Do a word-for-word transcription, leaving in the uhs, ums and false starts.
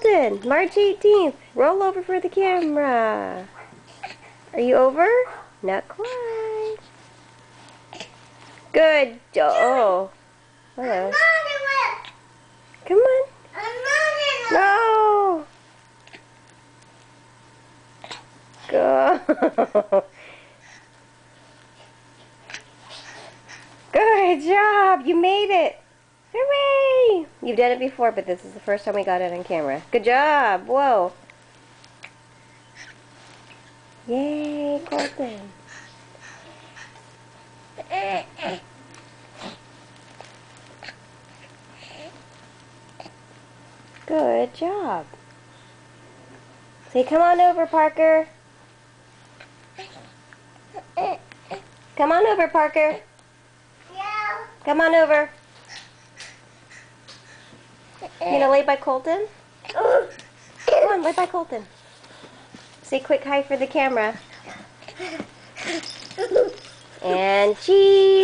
Colton, March eighteenth. Roll over for the camera. Are you over? Not quite. Good. Oh. Hello. Come on. No. Go. Good job. You made it. Hooray. You've done it before, but this is the first time we got it on camera. Good job. Whoa. Yay, Colton. Good job. Say, come on over, Parker. Come on over, Parker. Yeah. Come on over. You gonna lay by Colton? Come on, lay by Colton. Say quick hi for the camera. And cheese.